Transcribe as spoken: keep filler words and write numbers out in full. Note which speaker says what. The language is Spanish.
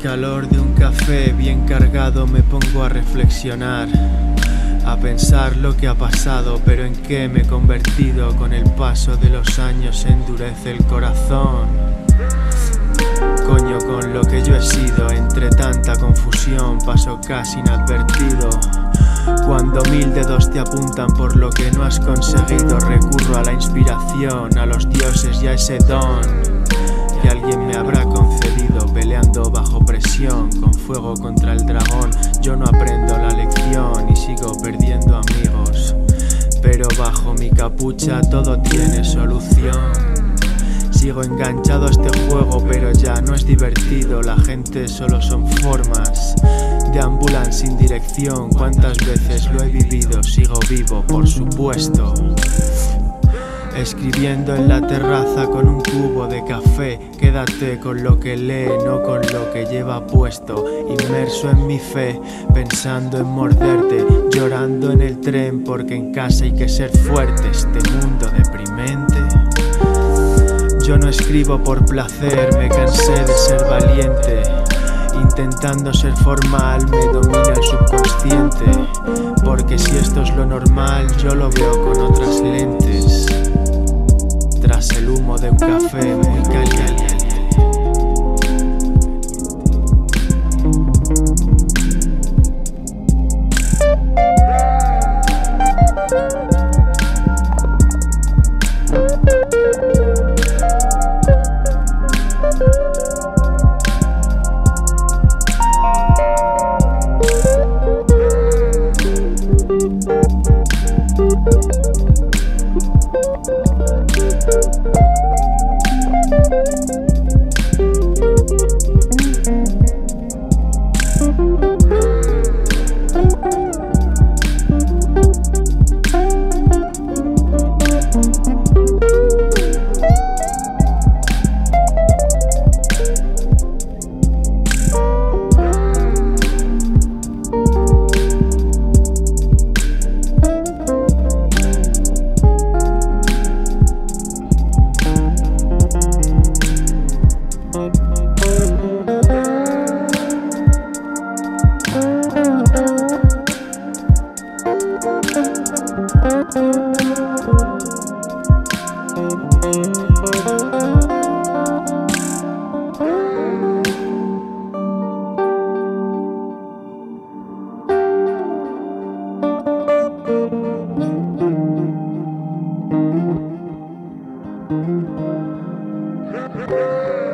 Speaker 1: calor de un café bien cargado me pongo a reflexionar, a pensar lo que ha pasado, pero en qué me he convertido. Con el paso de los años se endurece el corazón. Coño, con lo que yo he sido, entre tanta confusión paso casi inadvertido. Cuando mil dedos te apuntan por lo que no has conseguido, recurro a la inspiración, a los dioses y a ese don que alguien me habrá concedido. Peleando bajo presión, con fuego contra el dragón, yo no aprendo la lección y sigo perdiendo amigos. Pero bajo mi capucha todo tiene solución. Sigo enganchado a este juego, pero ya no es divertido. La gente solo son formas, deambulan sin dirección. Cuántas veces lo he vivido, sigo vivo, por supuesto. Escribiendo en la terraza con un cubo de café. Quédate con lo que lee, no con lo que lleva puesto. Inmerso en mi fe, pensando en morderte. Llorando en el tren porque en casa hay que ser fuerte. Este mundo deprimente. Yo no escribo por placer, me cansé de ser valiente. Intentando ser formal me domina el subconsciente. Porque si esto es lo normal, yo lo veo con otras lentes. Tras el humo de un café muy caliente.
Speaker 2: Thank you.